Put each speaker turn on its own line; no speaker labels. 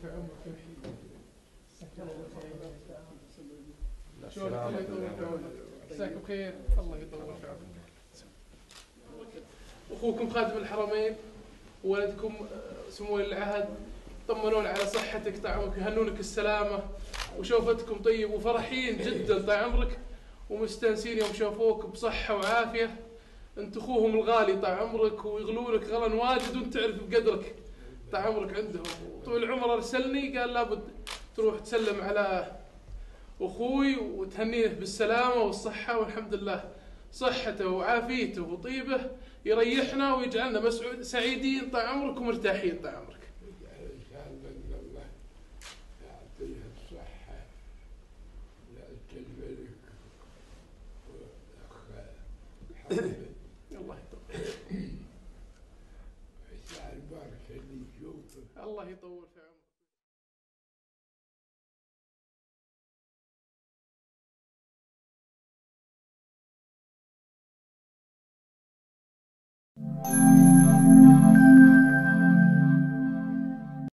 في عمرك.
الله يطول في عمرك.
مساك بخير. الله يطول في عمرك. اخوكم خادم الحرمين وولدكم سمو ولي العهد طمنون على صحتك طال عمرك، يهنونك السلامه وشوفتكم طيب وفرحين جدا طال عمرك ومستانسين يوم شافوك بصحه وعافيه. انت اخوهم الغالي طال عمرك ويغلونك غلا واجد وانت تعرف بقدرك طال عمرك عندهم. طول العمر ارسلني قال لابد تروح تسلم على اخوي وتهنيه بالسلامه والصحه، والحمد لله صحته وعافيته وطيبه يريحنا ويجعلنا سعيدين طال عمرك ومرتاحين طال عمرك.
ان شاء الله ان الله يعطيه الصحه لأجل الملك والاخ حمد.
الله يطول.
يسعى البركه اللي يشوفه.
الله يطول في عمرك.